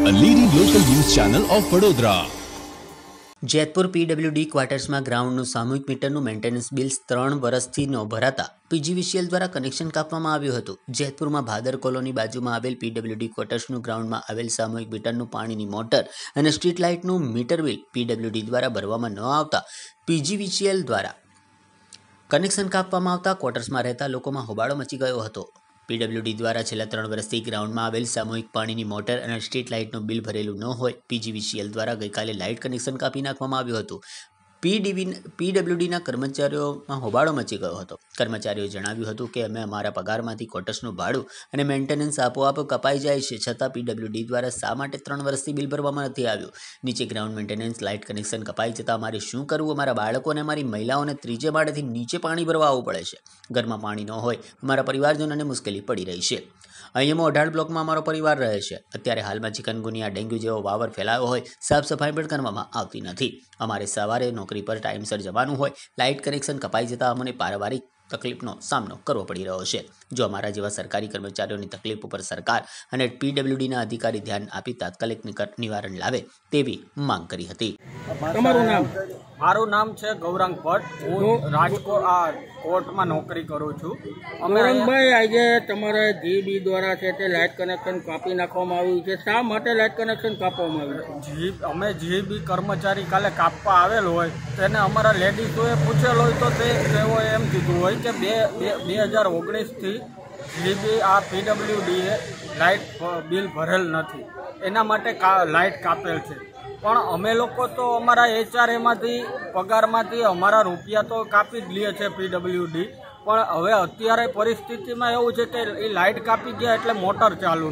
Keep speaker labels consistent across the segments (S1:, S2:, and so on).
S1: a leading local news channel of Vadodara.
S2: Jetpur PWD ક્વાર્ટર્સમાં ગ્રાઉન્ડનું સામૂહિક મીટરનું મેન્ટેનન્સ બિલ 3 વર્ષથી ન ભરાતા પીજીવીસીએલ દ્વારા કનેક્શન કાપવામાં આવ્યું હતું. જેતપુરમાં ભાદર કોલોની બાજુમાં આવેલ પીડબ્લ્યુડી ક્વાર્ટર્સનું ગ્રાઉન્ડમાં આવેલ સામૂહિક મીટરનું પાણીની મોટર અને સ્ટ્રીટ લાઇટનું મીટર બિલ પીડબ્લ્યુડી દ્વારા ભરવામાં ન આવતા પીજીવીસીએલ દ્વારા કનેક્શન કાપવામાં આવતા ક્વાર્ટર્સમાં રહેતા લોકોમાં હોબાળો મચી ગયો હતો. પીડબ્લ્યુડી દ્વારા છેલ્લા 3 વર્ષથી ગ્રાઉન્ડમાં આવેલ સામૂહિક પાણીની મોટર અને સ્ટ્રીટ લાઇટનું બિલ ભરેલું ન હોય પીજીવીસીએલ દ્વારા ગઈકાલે લાઇટ કનેક્શન કાપી નાખવામાં આવ્યું હતું. પીડબ્લ્યુડીના કર્મચારીઓમાં હોબાળો મચી ગયો હતો. કર્મચારીઓએ જણાવ્યું હતું કે અમે અમારા પગારમાંથી ક્વાર્ટર્સનું ભાડું અને મેન્ટેનન્સ આપોઆપ કપાઈ જાય છે, છતાં પીડબ્લ્યુડી દ્વારા શા માટે 3 વર્ષથી બિલ ભરવામાં નથી આવ્યું. નીચે ગ્રાઉન્ડ મેન્ટેનન્સ લાઇટ કનેક્શન કપાઈ જતાં અમારે શું કરવું? અમારા બાળકો અને અમારી મહિલાઓને ત્રીજે માળેથી નીચે પાણી ભરવા આવવું પડે છે. ઘરમાં પાણી ન હોય અમારા પરિવારજનોને મુશ્કેલી પડી રહી છે. અહીંયામાં 18 બ્લોકમાં અમારો પરિવાર રહે છે. અત્યારે હાલમાં ચિકનગુનિયા, ડેન્ગ્યુ જેવો વાવર ફેલાયો હોય, સાફ સફાઈ પણ કરવામાં આવતી નથી. અમારે સવારે નોકરી પર ટાઈમસર જવાનું હોય, લાઇટ કનેક્શન કપાઈ જતાં અમને પારિવારિક તકલીફનો સામનો કરવો પડી રહ્યો છે. જો અમારા જેવા સરકારી કર્મચારીઓની તકલીફ ઉપર સરકાર અને પીડબ્લ્યુડીના અધિકારી ધ્યાન આપી તાત્કાલિક નિવારણ લાવે તેવી માંગ કરી હતી.
S3: તમારું નામ? મારું નામ છે ગૌરાંગ ભટ્ટ. હું રાજકોટ કોર્ટમાં નોકરી કરું છું.
S4: ગૌરાંગભાઈ, આજે તમારે જીબી દ્વારા છે તે લાઇટ કનેક્શન કાપી નાખવામાં આવ્યું છે. શા માટે લાઇટ કનેક્શન કાપવામાં આવ્યું છે?
S3: અમે જીબી કર્મચારી કાલે કાપવા આવેલ હોય તેને અમારા લેડીઝોએ પૂછેલ હોય તો તેઓએ એમ કીધું હોય કે 2019થી જીબી આ પીડબ્લ્યુડીએ લાઇટ બિલ ભરેલ નથી, એના માટે લાઇટ કાપેલ છે. પણ અમે લોકો તો અમારા એચઆરએમાંથી પગારમાંથી અમારા રૂપિયા તો કાપી જ લઈએ છીએ પીડબ્લ્યુડી. પણ હવે અત્યારે પરિસ્થિતિમાં એવું છે કે એ લાઇટ કાપી ગયા એટલે મોટર ચાલુ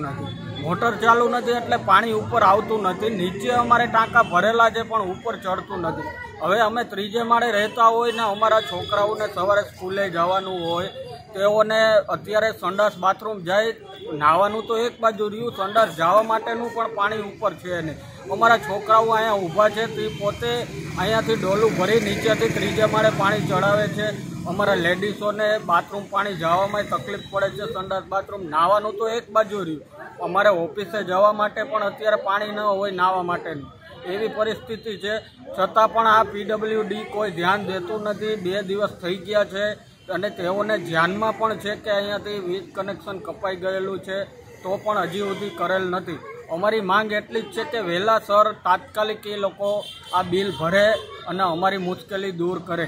S3: નથી એટલે પાણી ઉપર આવતું નથી. નીચે અમારે ટાંકા ભરેલા છે પણ ઉપર ચડતું નથી. હવે અમે ત્રીજે માળે રહેતા હોય ને અમારા છોકરાઓને સવારે સ્કૂલે જવાનું હોય, તેઓને અત્યારે સંડાસ બાથરૂમ જાય, નાહવાનું તો એક બાજુ રહ્યું, સંડાસ જવા માટેનું પણ પાણી ઉપર છે નહીં. અમારા છોકરાઓ અહીંયા ઊભા છે તે પોતે અહીંયાથી ડોલું ભરી નીચેથી ત્રીજે માળે પાણી ચડાવે છે. અમારા લેડીઝોને બાથરૂમ પાણી જવામાં તકલીફ પડે છે, સંડાસ બાથરૂમ, નાહવાનું તો એક બાજુ રહ્યું. અમારે ઓફિસે જવા માટે પણ અત્યારે પાણી ન હોય નાહવા માટેનું, એવી પરિસ્થિતિ છે. છતાં પણ આ પીડબ્લ્યુડી કોઈ ધ્યાન દેતું નથી. 2 દિવસ થઈ ગયા છે અને તેઓને ધ્યાનમાં પણ છે કે અહીંયાથી વીજ કનેક્શન કપાઈ ગયેલું છે, તો પણ હજી સુધી કરેલ નથી. અમારી માંગ એટલી જ છે કે વહેલાસર તાત્કાલિક એ લોકો આ બિલ ભરે અને અમારી મુશ્કેલી દૂર કરે.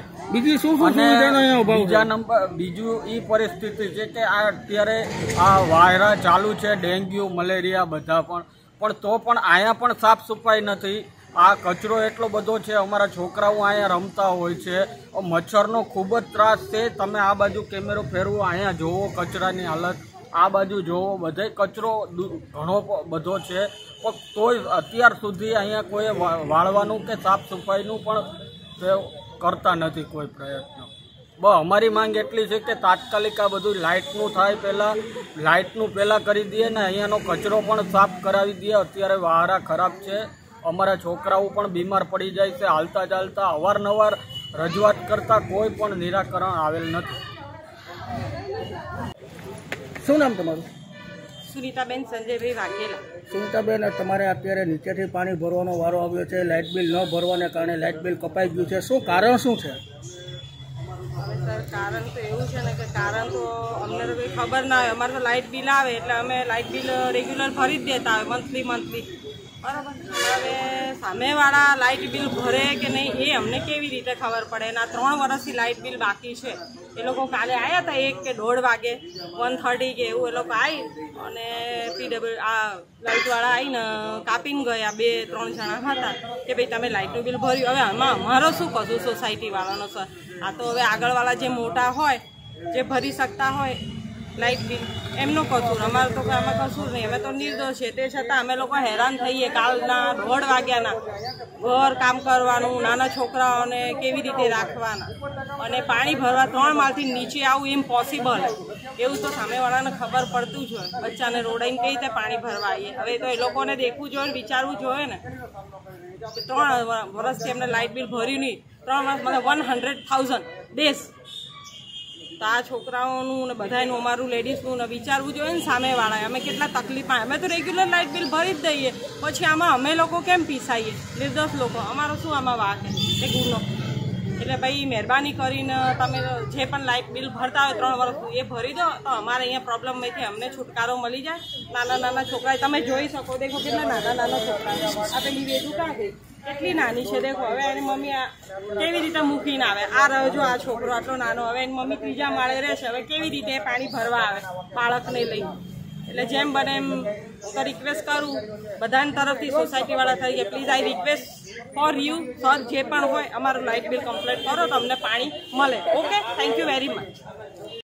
S3: બીજું એ પરિસ્થિતિ છે કે આ અત્યારે આ વાયરા ચાલુ છે, ડેન્ગ્યુ, મલેરિયા બધા પણ તો પણ અહીંયા પણ સાફ સફાઈ નથી. આ કચરો એટલો બધો છે. અમારા છોકરાઓ અહીંયા રમતા હોય છે, મચ્છરનો ખૂબ જ ત્રાસ છે. તમે આ બાજુ કેમેરો ફેરવો, અહીંયા જોવો કચરાની હાલત, આ બાજુ જોવો, બધે કચરો ઘણો બધો છે. પણ તોય અત્યાર સુધી અહીંયા કોઈ વાળવાનું કે સાફ સફાઈનું પણ કરતા નથી કોઈ પ્રયત્ન. અમારી માંગ એટલી છે કે તાત્કાલિક આ બધું લાઇટનું થાય, લાઇટનું પહેલાં કરી દઈએ ને અહીંયાનો કચરો પણ સાફ કરાવી દઈએ. અત્યારે વાહરા ખરાબ છે, અમારા છોકરાઓ પણ બીમાર પડી જાય છે. હાલતા ચાલતા અવારનવાર રજૂઆત કરતાં કોઈ પણ નિરાકરણ આવેલ નથી.
S4: શું નામ તમારું?
S5: સુનીતાબેન સંજયભાઈ વાઘેલા.
S4: સુનીતાબેન, તમારે અત્યારે નીચેથી પાણી ભરવાનો વારો આવ્યો છે. લાઇટ બિલ ન ભરવાને કારણે લાઇટ બિલ કપાઈ ગયું છે. શું કારણ શું છે?
S5: હવે સર, કારણ તો એવું છે ને કે કારણ તો અમને તો કંઈ ખબર ના હોય. અમારે તો લાઇટ બિલ આવે એટલે અમે લાઇટ બિલ રેગ્યુલર ભરી જ દેતા હોય, મંથલી. બરાબર. હવે સામેવાળા લાઇટ બિલ ભરે કે નહીં એ અમને કેવી રીતે ખબર પડે? એના 3 વર્ષથી લાઇટ બિલ બાકી છે. એ લોકો કાલે આવ્યા હતા 1 કે 1:30 વાગે, 1:30 કે એવું. એ લોકો આવી અને લાઇટવાળા આવીને કાપીને ગયા. 2-3 જણા હતા કે ભાઈ તમે લાઇટનું બિલ ભર્યું. હવે આમાં અમારો શું કશું સોસાયટીવાળાનો સર? આ તો હવે આગળવાળા જે મોટા હોય, જે ભરી શકતા હોય લાઇટ બિલ, એમનો કસૂર. અમારે તો આમાં કસૂર નહીં, અમે તો નિર્દોષ છે. તે છતાં અમે લોકો હેરાન થઈએ. કાલના 1:30 વાગ્યાના ઘર કામ કરવાનું, નાના છોકરાઓને કેવી રીતે રાખવાના, અને પાણી ભરવા 3 માળથી નીચે આવું ઇમ્પોસિબલ. એવું તો સામેવાળાને ખબર પડતું જ હોય. બચ્ચાને રોડાઈને કઈ રીતે પાણી ભરવા આવીએ? હવે તો એ લોકોને દેખવું જોઈએ ને વિચારવું જોઈએ ને. 3 વર્ષથી એમને લાઇટ બિલ ભર્યું નહીં. 3 વર્ષ, મતલબ 100,000 ડેઝ તો આ છોકરાઓનું ને બધાનું અમારું લેડીઝનું ને વિચારવું જોઈએ ને સામેવાળાએ અમે કેટલા તકલીફમાં અમે તો રેગ્યુલર લાઇટ બિલ ભરી જ દઈએ પછી આમાં અમે લોકો કેમ પીસાઈએ નિર્દોષ લોકો અમારો શું આમાં વાંક એ ગુનો એટલે ભાઈ મહેરબાની કરીને તમે જે પણ લાઇટ બિલ ભરતા હોય 3 વર્ષનું એ ભરી દો તો અમારે અહીંયા પ્રોબ્લેમમાંથી અમને છુટકારો મળી જાય નાના નાના છોકરા તમે જોઈ શકો દેખો કેટલા નાના નાના છોકરા આ પેલી વેદુ કાં ગઈ કેટલી નાની છે દેખો હવે એની મમ્મી આ કેવી રીતે મૂકીને આવે આ રહ્યો જો આ છોકરો આટલો નાનો હવે એની મમ્મી 3જા માળે રહેશે હવે કેવી રીતે પાણી ભરવા આવે બાળકને લઈ એટલે જેમ બને એમ તો રિક્વેસ્ટ કરું બધાની તરફથી સોસાયટીવાળા તરીકે please I request for you sir જે પણ હોય અમારું લાઇટ બિલ કમ્પ્લીટ કરો તો અમને પાણી મળે okay thank you very much